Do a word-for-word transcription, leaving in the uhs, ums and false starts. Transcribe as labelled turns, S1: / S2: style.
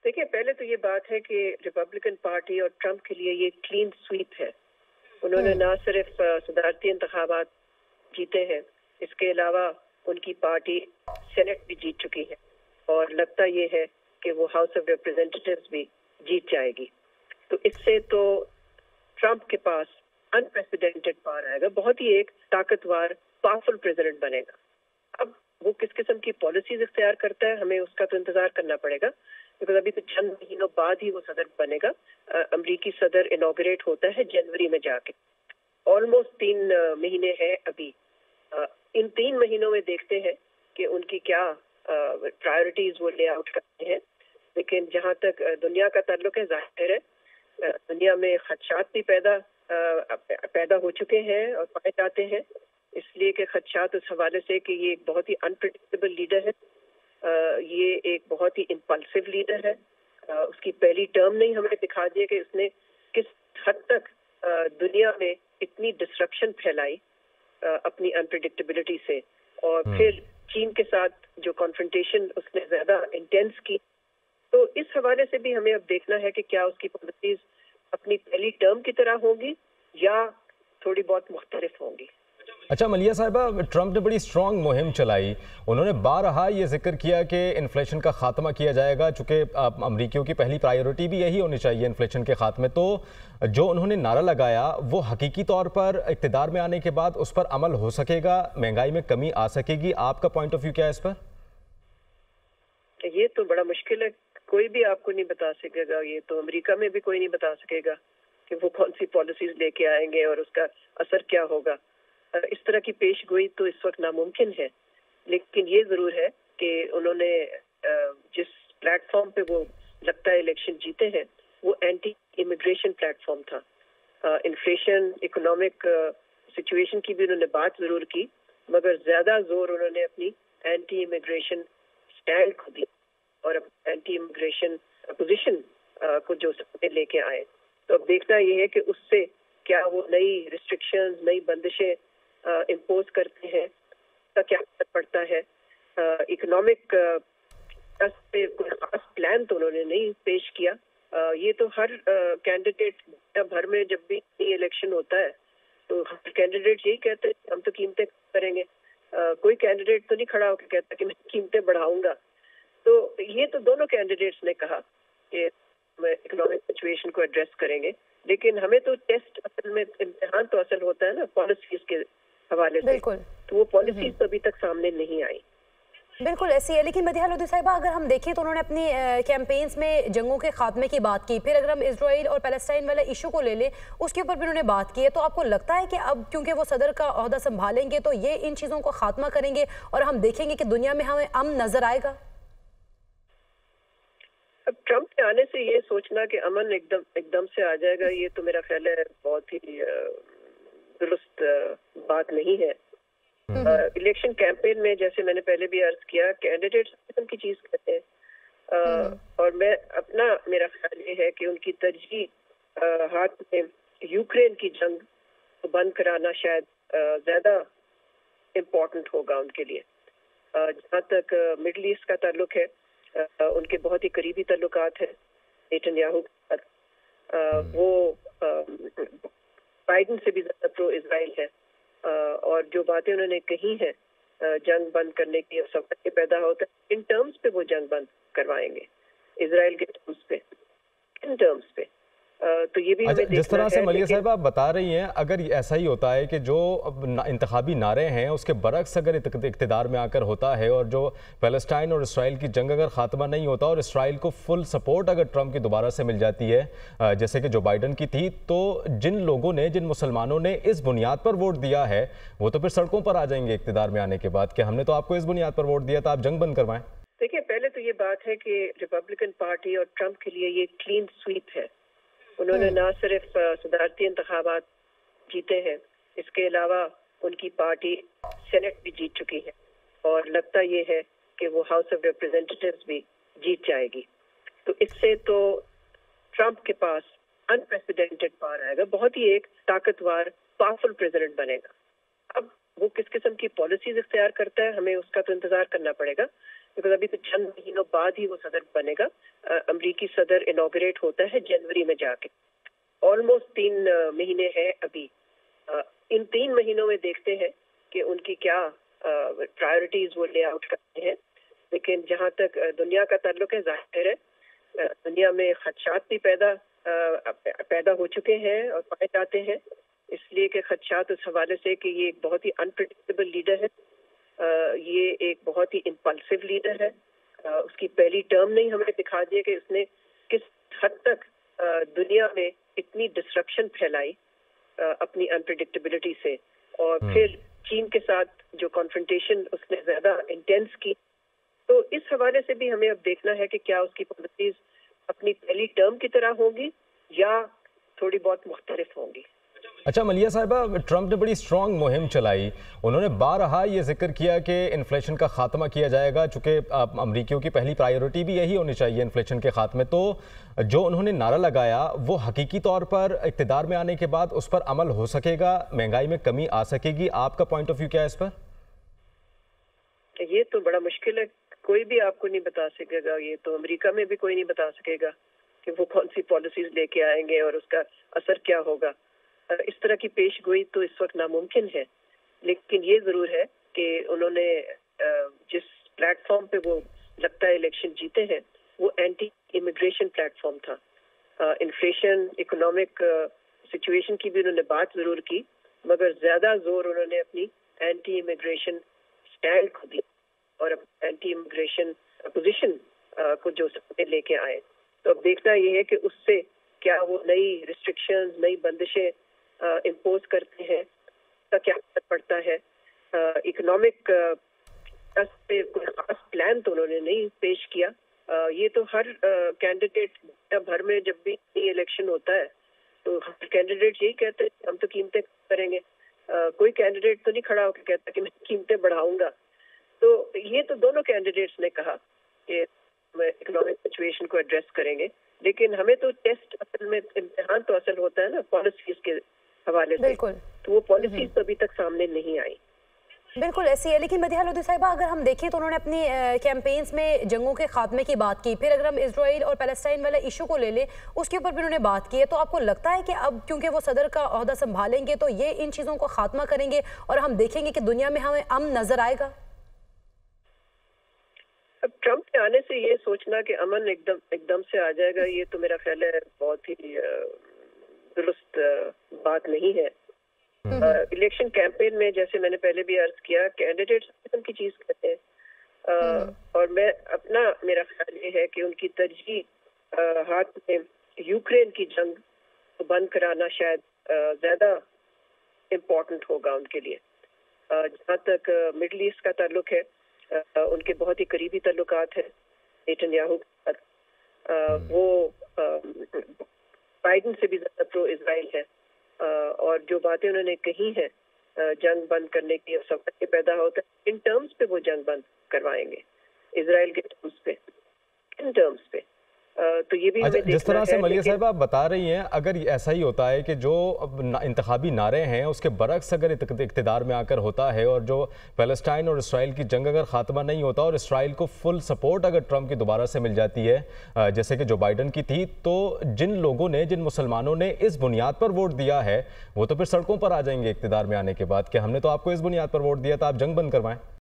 S1: دیکھیں، پہلے تو یہ بات ہے کہ ریپبلکن پارٹی اور ٹرمپ کے لیے یہ کلین سویپ ہے. انہوں نے نہ صرف صدارتی انتخابات جیتے ہیں، اس کے علاوہ ان کی پارٹی سینٹ بھی جیت چکی ہے اور لگتا یہ ہے کہ وہ ہاؤس آف ریپرزینٹیٹیوز بھی جیت جائے گی. تو اس سے تو ٹرمپ کے پاس انپریسیڈنٹڈ پاور آئے گا، بہت ہی ایک طاقتور پاورفل پریزیڈنٹ بنے گا. اب وہ کس قسم کی پالیسیز اختیار کرتا ہے ہمیں اس کا تو انتظار کرنا پڑے گا، کیونکہ ابھی تو چند مہینوں بعد ہی وہ صدر بنے گا. امریکی صدر انوگریٹ ہوتا ہے جنوری میں جا کے. آلموسٹ تین مہینے ہیں ابھی. ان تین مہینوں میں دیکھتے ہیں کہ ان کی کیا پرائیورٹیز وہ لے آؤٹ کرتے ہیں. لیکن جہاں تک دنیا کا تعلق ہے، ظاہر ہے دنیا میں خدشات بھی پیدا پیدا ہو چکے ہیں اور پائے جاتے ہیں، اس لیے کہ خدشات اس حوالے سے کہ یہ ایک بہت ہی انپریڈکٹیبل لیڈر ہے، یہ ایک بہت ہی امپلسو لیڈر ہے. اس کی پہلی ٹرم نے ہمیں دکھا دیا کہ اس نے کس حد تک دنیا میں اتنی ڈسٹرکشن پھیلائی اپنی انپریڈکٹیبلٹی سے، اور پھر چین کے ساتھ جو کانفرنٹیشن اس نے زیادہ انٹینس کی. تو اس حوالے سے بھی ہمیں اب دیکھنا ہے کہ کیا اس کی پالیسیز اپنی پہلی ٹرم کی طرح ہوں گی یا تھوڑی بہت مختلف ہوں گی.
S2: اچھا ملیحہ صاحبہ، ٹرمپ نے بڑی اسٹرانگ مہم چلائی. انہوں نے بارہا یہ ذکر کیا کہ انفلیشن کا خاتمہ کیا جائے گا، چونکہ امریکیوں کی پہلی پرائیورٹی بھی یہی ہونی چاہیے انفلیشن کے خاتمے. تو جو انہوں نے نعرہ لگایا وہ حقیقی طور پر اقتدار میں آنے کے بعد اس پر عمل ہو سکے گا، مہنگائی میں کمی آ سکے گی؟ آپ کا پوائنٹ آف ویو کیا ہے اس پر؟
S1: یہ تو بڑا مشکل ہے، کوئی بھی آپ کو نہیں بتا سکے گا. یہ تو امریکہ میں بھی کوئی نہیں بتا سکے گا کہ وہ کون سی پالیسیز لے کے آئیں گے اور اس کا اثر کیا ہوگا. اس طرح کی پیش گوئی تو اس وقت ناممکن ہے. لیکن یہ ضرور ہے کہ انہوں نے جس پلیٹ فارم پہ وہ لگتا ہے الیکشن جیتے ہیں وہ اینٹی امیگریشن پلیٹ فارم تھا. انفلیشن، اکنامک سچویشن کی بھی انہوں نے بات ضرور کی، مگر زیادہ زور انہوں نے اپنی اینٹی امیگریشن اسٹینڈ کو دی اور اینٹی امیگریشن پوزیشن کو جو سامنے لے کے آئے. تو اب دیکھنا یہ ہے کہ اس سے کیا وہ نئی ریسٹرکشنز، نئی بندشیں امپوز کرتے ہیں، اس کا کیا اثر پڑتا ہے. اکنامک پہ کوئی خاص پلان تو انہوں نے نہیں پیش کیا. یہ تو ہر کینڈیڈیٹ بھر میں جب بھی الیکشن ہوتا ہے تو ہر کینڈیڈیٹ یہی کہتے ہیں ہم تو قیمتیں کریں گے. کوئی کینڈیڈیٹ تو نہیں کھڑا ہو کے کہتا کہ میں قیمتیں بڑھاؤں گا. تو یہ تو دونوں کینڈیڈیٹس نے کہا کہ ہم اکنامک سچویشن کو ایڈریس کریں گے، لیکن ہمیں تو ٹیسٹ اصل میں امتحان تو اصل ہوتا ہے نا پالیسیز کے حوالے سے. تو وہ پالیسیز تو ابھی تک سامنے نہیں آئی.
S3: بالکل ایسی ہے. لیکن مدیحہ لودھی صاحبہ، اگر ہم دیکھیں تو انہوں نے اپنی کیمپینز میں جنگوں کے خاتمے کی بات کی، پھر اگر ہم اسرائیل اور پیلسٹائن والا ایشو کو لے لیں اس کے اوپر بھی انہوں نے بات کی ہے. تو آپ کو لگتا ہے کہ اب کیونکہ وہ صدر کا عہدہ سنبھالیں گے تو یہ ان چیزوں کو خاتمہ کریں گے اور ہم دیکھیں گے کہ دنیا میں ہمیں امن نظر آئے گا؟
S1: اب ٹرمپ کے آنے سے یہ سوچنا کہ امن ایک دم ایک دم سے آ جائے گا، یہ تو میرا خیال ہے بہت ہی درست بات نہیں ہے. الیکشن کیمپین میں جیسے میں نے پہلے بھی عرض کیا، کینڈیڈیٹ قسم کی چیز کہتے ہیں، اور میں اپنا میرا خیال یہ ہے کہ ان کی ترجیح ہاتھ میں یوکرین کی جنگ بند کرانا شاید زیادہ امپورٹنٹ ہوگا ان کے لیے. جہاں تک مڈل ایسٹ کا تعلق ہے، ان کے بہت ہی قریبی تعلقات ہیں نیتن یاہو کے ساتھ. وہ بائیڈن سے بھی زیادہ پرو اسرائیل ہے، اور جو باتیں انہوں نے کہی ہیں جنگ بند کرنے کی سوال پیدا ہوتا ہے، ان ٹرمز پہ وہ جنگ بند کروائیں گے، اسرائیل کے ٹرمز پہ، ان ٹرمز پہ. تو یہ بھی ہمیں
S2: جس طرح سے ملیحہ صاحبہ آپ بتا رہی ہیں، اگر ایسا ہی ہوتا ہے کہ جو انتخابی نعرے ہیں اس کے برعکس اگر اقتدار میں آ کر ہوتا ہے، اور جو پیلسٹائن اور اسرائیل کی جنگ اگر خاتمہ نہیں ہوتا اور اسرائیل کو فل سپورٹ اگر ٹرمپ کی دوبارہ سے مل جاتی ہے جیسے کہ جو بائیڈن کی تھی، تو جن لوگوں نے، جن مسلمانوں نے اس بنیاد پر ووٹ دیا ہے وہ تو پھر سڑکوں پر آ جائیں گے اقتدار میں آنے کے بعد کہ ہم نے تو آپ کو اس بنیاد پر ووٹ دیا تھا، آپ جنگ بند کروائیں.
S1: دیکھیں، پہلے تو یہ بات ہے کہ ریپبلکن پارٹی اور ٹرمپ کے لیے یہ کلین سویپ ہے. انہوں نے نہ صرف صدارتی انتخابات جیتے ہیں، اس کے علاوہ ان کی پارٹی سینٹ بھی جیت چکی ہے اور لگتا یہ ہے کہ وہ ہاؤس آف ریپرزینٹیٹیوز بھی جیت جائے گی. تو اس سے تو ٹرمپ کے پاس انپریسیڈنٹڈ پاور آئے گا، بہت ہی ایک طاقتور پاورفل پریزیڈنٹ بنے گا. اب وہ کس قسم کی پالیسیز اختیار کرتا ہے ہمیں اس کا تو انتظار کرنا پڑے گا، बिकॉज अभी तो चंद महीनों बाद ही वो सदर बनेगा। अमरीकी सदर इनॉग्रेट होता है जनवरी में जाके, ऑलमोस्ट तीन महीने हैं अभी। इन तीन महीनों में देखते हैं कि उनकी क्या प्रायोरिटीज वो ले आउट करते हैं। लेकिन जहाँ तक दुनिया का ताल्लुक है, जाहिर है दुनिया में खदशात भी पैदा पैदा हो चुके हैं और पाए जाते हैं, इसलिए कि खदशात उस हवाले से कि ये एक बहुत ही अनप्रेडिक्टेबल लीडर है, ये एक बहुत ही इम्पल्सिव लीडर है। उसकी पहली टर्म नहीं हमें दिखा दिया कि उसने किस हद तक दुनिया में इतनी डिस्ट्रप्शन फैलाई अपनी अनप्रेडिक्टेबिलिटी से, और फिर चीन के साथ जो कॉन्फ्रंटेशन उसने ज्यादा इंटेंस की। तो इस हवाले से भी हमें अब देखना है कि क्या उसकी पॉलिसीज अपनी पहली टर्म की तरह होंगी या थोड़ी बहुत मुख्तलिफ होंगी।
S2: अच्छा मलिया साहिबा, ट्रंप ने बड़ी स्ट्रॉन्ग मुहिम चलाई। उन्होंने बारहा ये जिक्र किया कि इन्फ्लेशन का खात्मा किया जाएगा, चूँकि अमरीकियों की पहली प्रायोरिटी भी यही होनी चाहिए इन्फ्लेशन के खात्मे। तो जो उन्होंने नारा लगाया वो हकीकी तौर पर इक़्तिदार में आने के बाद उस पर अमल हो सकेगा, महंगाई में कमी आ सकेगी? आपका पॉइंट ऑफ व्यू क्या है इस पर?
S1: ये तो बड़ा मुश्किल है, कोई भी आपको नहीं बता सकेगा। ये तो अमेरिका में भी कोई नहीं बता सकेगा कि वो कौन सी पॉलिसीज लेके आएंगे और उसका असर क्या होगा। इस तरह की पेश गोई तो इस वक्त नामुमकिन है। लेकिन ये जरूर है कि उन्होंने जिस प्लेटफॉर्म पे वो लगता है इलेक्शन जीते हैं वो एंटी इमिग्रेशन प्लेटफॉर्म था। इन्फ्लेशन, इकोनॉमिक सिचुएशन की भी उन्होंने बात जरूर की, मगर ज्यादा जोर उन्होंने अपनी एंटी इमिग्रेशन स्टैंड को दी और एंटी इमिग्रेशन पोजीशन को जो सामने लेके आए। तो अब देखना ये है कि उससे क्या वो नई रिस्ट्रिक्शंस, नई बंदिशें इम्पोज करते हैं, उसका क्या असर पड़ता है। इकोनॉमिक पे कोई खास प्लान तो उन्होंने नहीं पेश किया। आ, ये तो हर कैंडिडेट भर में जब भी इलेक्शन होता है तो हर कैंडिडेट यही कहते हैं हम तो कीमतें करेंगे। आ, कोई कैंडिडेट तो नहीं खड़ा होकर कहता कि मैं कीमतें बढ़ाऊंगा। तो ये तो दोनों कैंडिडेट्स ने कहा कि इकोनॉमिक सिचुएशन को एड्रेस करेंगे, लेकिन हमें तो टेस्ट असल में इम्तिहान तो असल होता है ना पॉलिसीज के हवाले से, तो वो पॉलिसीज तो अभी तक सामने नहीं आई।
S3: बिल्कुल ऐसी है। लेकिन मदिहा लोधी साहिबा, अगर हम देखें तो उन्होंने अपनी कैंपेन्स में जंगों के खात्मे की बात की, फिर अगर हम इजराइल और पैलेस्टाइन वाला इशू को ले लें उसके ऊपर भी उन्होंने बात की है। तो आपको लगता है कि अब क्योंकि वो सदर का ओहदा संभालेंगे तो ये इन चीज़ों को खात्मा करेंगे और हम देखेंगे कि दुनिया में हमें अमन नजर आएगा?
S1: अब ट्रंप के आने से ये सोचना कि अमन एकदम एकदम से आ जाएगा, ये तो मेरा ख्याल है बहुत ही दुरुस्त बात नहीं है। इलेक्शन कैंपेन में जैसे मैंने पहले भी अर्ज किया, कैंडिडेट्स किस्म की चीज कहते हैं, और मैं अपना मेरा ख्याल ये है कि उनकी तरजीह हाथ में यूक्रेन की जंग को बंद कराना शायद ज्यादा इम्पोर्टेंट होगा उनके लिए। जहाँ तक मिडल ईस्ट का ताल्लुक है, उनके बहुत ही करीबी ताल्लुकात है नेतन्याहू के साथ। वो बाइडन से भी ज्यादा प्रो इजराइल है, और जो बातें उन्होंने कही हैं जंग बंद करने की सवाल पैदा होता है, इन टर्म्स पे वो जंग बंद करवाएंगे, इजराइल के टर्म्स पे, इन टर्म्स पे। तो ये भी
S2: अच्छा,
S1: हमें
S2: जिस तरह से मलिया साहिबा आप बता रही हैं, अगर ऐसा ही होता है कि जो इंतखाबी नारे हैं उसके बरक्स अगर इक़्तिदार में आकर होता है और जो पैलेस्टाइन और इसराइल की जंग अगर खात्मा नहीं होता और इसराइल को फुल सपोर्ट अगर ट्रंप की दोबारा से मिल जाती है जैसे कि जो बाइडन की थी, तो जिन लोगों ने, जिन मुसलमानों ने इस बुनियाद पर वोट दिया है वो तो फिर सड़कों पर आ जाएंगे इक़्तिदार में आने के बाद कि हमने तो आपको इस बुनियाद पर वोट दिया था, आप जंग बंद करवाएं।